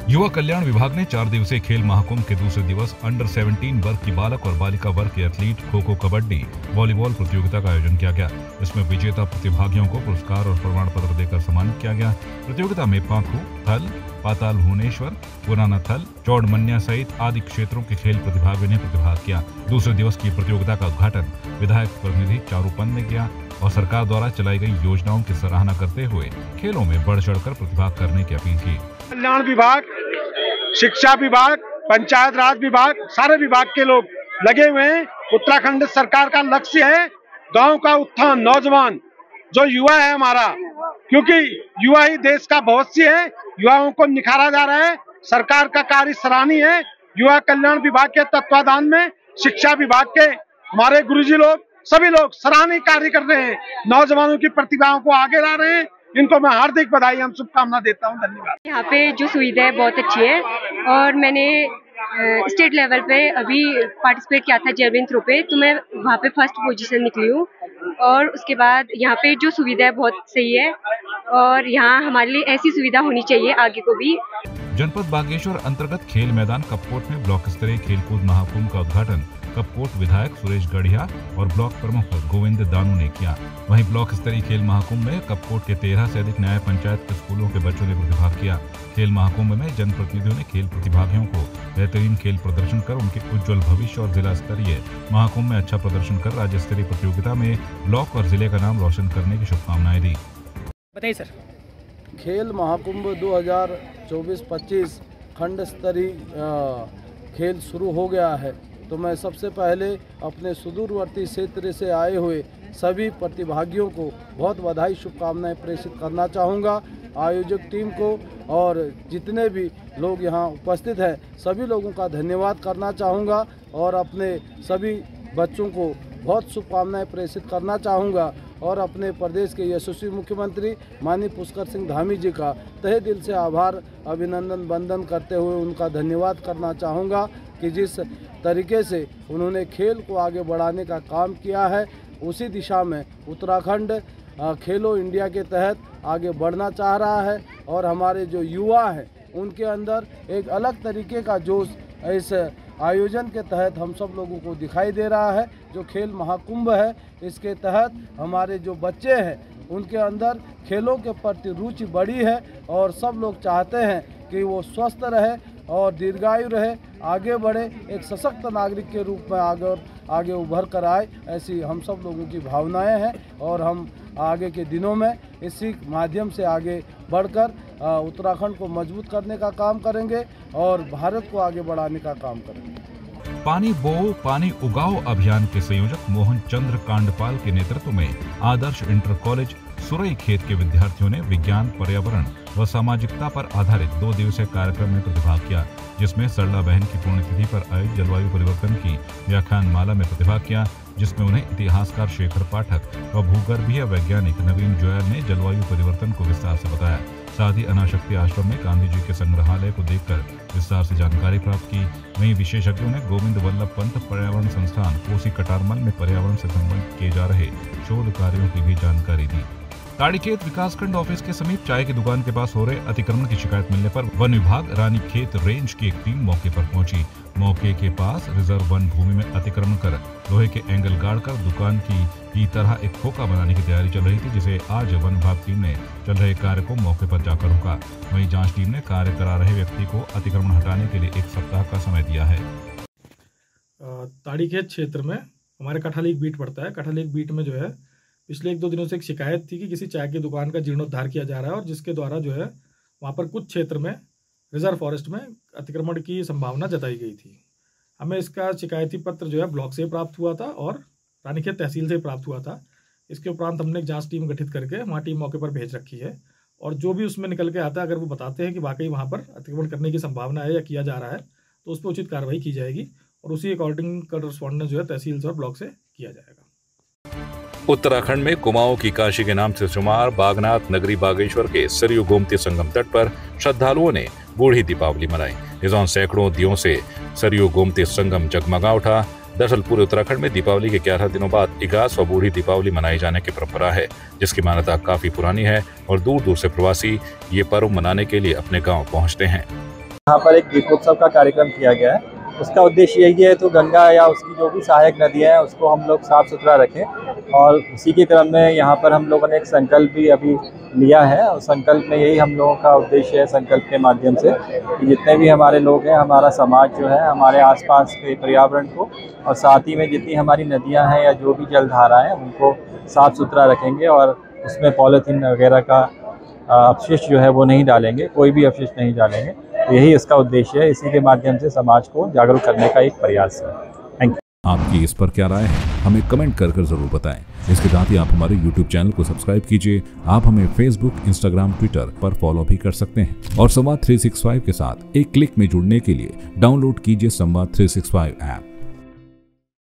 युवा कल्याण विभाग ने 4 दिवसीय खेल महाकुंभ के दूसरे दिवस अंडर 17 वर्ग की बालक और बालिका वर्ग के एथलीट खो खो, कबड्डी, वॉलीबॉल प्रतियोगिता का आयोजन किया गया। इसमें विजेता प्रतिभागियों को पुरस्कार और प्रमाण पत्र देकर सम्मानित किया गया। प्रतियोगिता में पाखू, थल, पाताल भुवनेश्वर, पुराना थल, चौड़मन्या सहित आदि क्षेत्रों के खेल प्रतिभागियों ने प्रतिभाग किया। दूसरे दिवस की प्रतियोगिता का उद्घाटन विधायक प्रतिनिधि चारूपन ने किया और सरकार द्वारा चलाई गई योजनाओं की सराहना करते हुए खेलों में बढ़ चढ़कर प्रतिभाग करने की अपील की। कल्याण विभाग, शिक्षा विभाग, पंचायत राज विभाग, सारे विभाग के लोग लगे हुए हैं। उत्तराखंड सरकार का लक्ष्य है गांव का उत्थान, नौजवान जो युवा है हमारा, क्योंकि युवा ही देश का भविष्य है। युवाओं को निखारा जा रहा है। सरकार का कार्य सराहनीय है। युवा कल्याण विभाग के तत्वाधान में शिक्षा विभाग के हमारे गुरुजी लोग, सभी लोग सराहनीय कार्य कर रहे हैं। नौजवानों की प्रतिभाओं को आगे ला रहे हैं। इनको मैं हार्दिक बधाई एवं शुभकामना देता हूं। धन्यवाद। यहाँ पे जो सुविधा है बहुत अच्छी है और मैंने स्टेट लेवल पे अभी पार्टिसिपेट किया था जेवलिन थ्रो पे, तो मैं वहाँ पे फर्स्ट पोजीशन निकली हूँ। और उसके बाद यहाँ पे जो सुविधा है बहुत सही है और यहाँ हमारे लिए ऐसी सुविधा होनी चाहिए आगे को भी। जनपद बागेश्वर अंतर्गत खेल मैदान कपकोट में ब्लॉक स्तरीय खेलकूद महाकुंभ का उद्घाटन कपकोट विधायक सुरेश गढ़िया और ब्लॉक प्रमुख गोविंद दानू ने किया। वहीं ब्लॉक स्तरीय खेल महाकुंभ में कपकोट के 13 से अधिक न्याय पंचायत के स्कूलों के बच्चों ने प्रतिभाग किया। खेल महाकुंभ में जनप्रतिनिधियों ने खेल प्रतिभागियों को बेहतरीन खेल प्रदर्शन कर उनके उज्जवल भविष्य और जिला स्तरीय महाकुंभ में अच्छा प्रदर्शन कर राज्य स्तरीय प्रतियोगिता में ब्लॉक और जिले का नाम रोशन करने की शुभकामनाएं दी। बताइए सर। खेल महाकुंभ 2024-25 खंड स्तरीय खेल शुरू हो गया है, तो मैं सबसे पहले अपने सुदूरवर्ती क्षेत्र से आए हुए सभी प्रतिभागियों को बहुत बधाई, शुभकामनाएं प्रेषित करना चाहूँगा। आयोजक टीम को और जितने भी लोग यहाँ उपस्थित हैं सभी लोगों का धन्यवाद करना चाहूँगा और अपने सभी बच्चों को बहुत शुभकामनाएं प्रेषित करना चाहूँगा और अपने प्रदेश के यशस्वी मुख्यमंत्री माननीय पुष्कर सिंह धामी जी का तहे दिल से आभार, अभिनंदन, वंदन करते हुए उनका धन्यवाद करना चाहूँगा कि जिस तरीके से उन्होंने खेल को आगे बढ़ाने का काम किया है, उसी दिशा में उत्तराखंड खेलो इंडिया के तहत आगे बढ़ना चाह रहा है और हमारे जो युवा हैं उनके अंदर एक अलग तरीके का जोश इस आयोजन के तहत हम सब लोगों को दिखाई दे रहा है। जो खेल महाकुंभ है, इसके तहत हमारे जो बच्चे हैं उनके अंदर खेलों के प्रति रुचि बढ़ी है और सब लोग चाहते हैं कि वो स्वस्थ रहे और दीर्घायु रहे, आगे बढ़े, एक सशक्त नागरिक के रूप में आगे उभर कर आए। ऐसी हम सब लोगों की भावनाएं हैं और हम आगे के दिनों में इसी माध्यम से आगे बढ़कर उत्तराखंड को मजबूत करने का काम करेंगे और भारत को आगे बढ़ाने का काम करेंगे। पानी बोओ पानी उगाओ अभियान के संयोजक मोहन चंद्र कांडपाल के नेतृत्व में आदर्श इंटर कॉलेज सुरई खेत के विद्यार्थियों ने विज्ञान, पर्यावरण व सामाजिकता पर आधारित 2 दिवसीय कार्यक्रम में प्रतिभाग किया, जिसमें सरला बहन की पुण्यतिथि पर आयोजित जलवायु परिवर्तन की व्याख्यान माला में प्रतिभाग किया, जिसमें उन्हें इतिहासकार शेखर पाठक व भूगर्भीय वैज्ञानिक नवीन जोयल ने जलवायु परिवर्तन को विस्तार से बताया। साथ ही अनाशक्ति आश्रम में गांधी जी के संग्रहालय को देखकर विस्तार से जानकारी प्राप्त की। वहीं विशेषज्ञों ने गोविंद वल्लभ पंत पर्यावरण संस्थान कोसी कटारमल में पर्यावरण से संबंधित किए जा रहे शोध कार्यों की भी जानकारी दी। ताड़ीखेत विकासखंड ऑफिस के समीप चाय की दुकान के पास हो रहे अतिक्रमण की शिकायत मिलने पर वन विभाग रानीखेत रेंज की एक टीम मौके पर पहुंची। मौके के पास रिजर्व वन भूमि में अतिक्रमण कर लोहे के एंगल गाड़कर दुकान की तरह एक खोखा बनाने की तैयारी चल रही थी, जिसे आज वन विभाग टीम ने चल रहे कार्य को मौके पर जाकर रोका। वहीं जांच टीम ने कार्य करा रहे व्यक्ति को अतिक्रमण हटाने के लिए 1 सप्ताह का समय दिया है। ताड़ीखेत क्षेत्र में हमारे कठालीक बीट पड़ता है। कठालीक बीट में जो है पिछले 1-2 दिनों से एक शिकायत थी कि किसी चाय की दुकान का जीर्णोद्धार किया जा रहा है और जिसके द्वारा जो है वहाँ पर कुछ क्षेत्र में रिजर्व फॉरेस्ट में अतिक्रमण की संभावना जताई गई थी। हमें इसका शिकायती पत्र जो है ब्लॉक से प्राप्त हुआ था और रानीखेत तहसील से प्राप्त हुआ था। इसके उपरांत हमने एक जांच टीम गठित करके वहाँ टीम मौके पर भेज रखी है और जो भी उसमें निकल के आता है, अगर वो बताते हैं कि वाकई वहाँ पर अतिक्रमण करने की संभावना है या किया जा रहा है, तो उस पर उचित कार्रवाई की जाएगी और उसी अकॉर्डिंग करस्पॉन्डेंस जो है तहसील से और ब्लॉक से किया जाएगा। उत्तराखंड में कुमाऊं की काशी के नाम से शुमार बागनाथ नगरी बागेश्वर के सरयू गोमती संगम तट पर श्रद्धालुओं ने बूढ़ी दीपावली मनाई। इस दौरान सैकड़ों दियों से सरयू गोमती संगम जगमगा उठा। दरअसल पूरे उत्तराखंड में दीपावली के 11 दिनों बाद इगास व बूढ़ी दीपावली मनाई जाने की परंपरा है, जिसकी मान्यता काफी पुरानी है और दूर दूर से प्रवासी ये पर्व मनाने के लिए अपने गाँव पहुँचते हैं। यहाँ पर एक दीपोत्सव का कार्यक्रम किया गया है। उसका उद्देश्य यही है तो गंगा या उसकी जो भी सहायक नदियाँ हैं उसको हम लोग साफ़ सुथरा रखें, और उसी के क्रम में यहाँ पर हम लोगों ने एक संकल्प भी अभी लिया है। और संकल्प में यही हम लोगों का उद्देश्य है, संकल्प के माध्यम से कि जितने भी हमारे लोग हैं, हमारा समाज जो है, हमारे आसपास के पर्यावरण को और साथ ही में जितनी हमारी नदियाँ हैं या जो भी जलधारा हैं उनको साफ़ सुथरा रखेंगे और उसमें पॉलीथीन वगैरह का अपशिष्ट जो है वो नहीं डालेंगे, कोई भी अपशिष्ट नहीं डालेंगे। तो यही इसका उद्देश्य है। इसी के माध्यम से समाज को जागरूक करने का एक प्रयास है। Thank you. आपकी इस पर क्या राय है, हमें कमेंट कर जरूर बताएं। इसके साथ ही आप हमारे YouTube चैनल को सब्सक्राइब कीजिए। आप हमें Facebook, Instagram, Twitter पर फॉलो भी कर सकते हैं और संवाद 365 के साथ एक क्लिक में जुड़ने के लिए डाउनलोड कीजिए संवाद 365 ऐप।